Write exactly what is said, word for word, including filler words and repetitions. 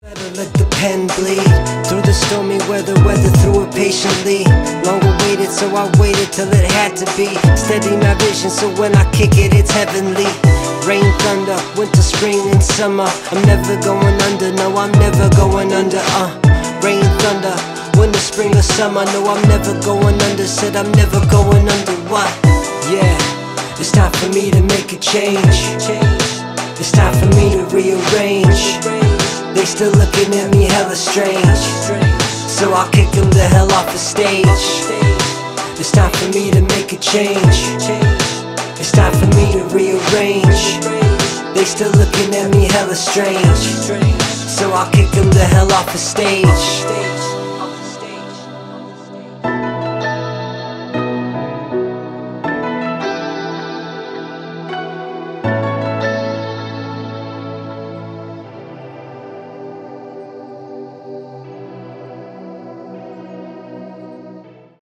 Better let the pen bleed through the stormy weather, weather through it patiently. Long awaited, so I waited till it had to be. Steady my vision, so when I kick it, it's heavenly. Rain, thunder, winter, spring, and summer. I'm never going under, no, I'm never going under. Uh, rain, thunder, winter, spring, or summer. No, I'm never going under. Said I'm never going under. What? Yeah, it's time for me to make a change. It's time for me to rearrange. They still looking at me hella strange, so I'll kick them the hell off the stage. It's time for me to make a change. It's time for me to rearrange. They still looking at me hella strange, so I'll kick them the hell off the stage.